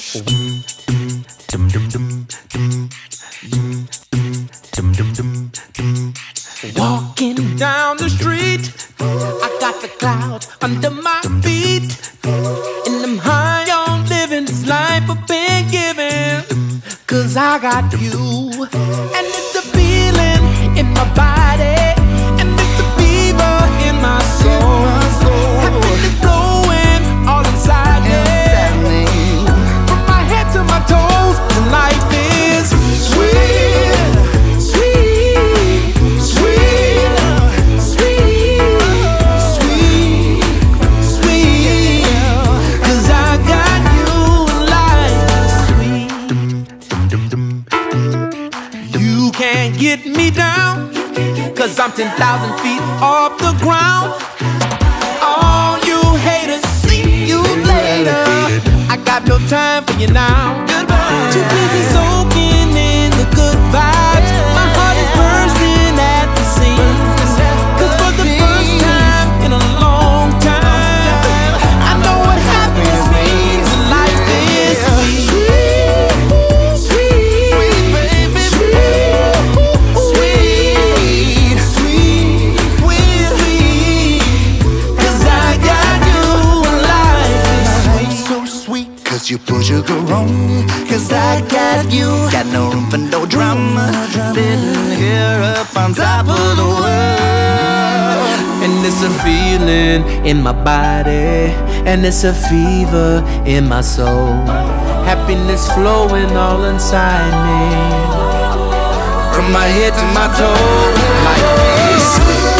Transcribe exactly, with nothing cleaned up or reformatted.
Walking down the street, I got the clouds under my feet, and I'm high on living this life I've been given. Cause I got you, and it's a feeling in my body, and it's a fever in my soul. Happiness flowing all inside me, from my head to my toes. And life is sweet, sweet, sweet, sweet, sweet, sweet. Cause I got you, and life is sweet. You can't get me down, cause I'm ten thousand feet off the ground. All you haters, see you later. I got no time for you now. Goodbye. Too busy soaking in the good vibes. My heart is bursting at the seams, cause for the first time in a long time, I know what happiness means. And life is sweet, sweet, sweet, baby, sweet, sweet, sweet, sweet, sweet. Cause I got you, and life is sweet, so sweet. Cause you push your go wrong. Cause I got you. Got no room for no drama. Sitting here up on top of the world. And it's a feeling in my body, and it's a fever in my soul. Happiness flowing all inside me, from my head to my toes. Life is sweet.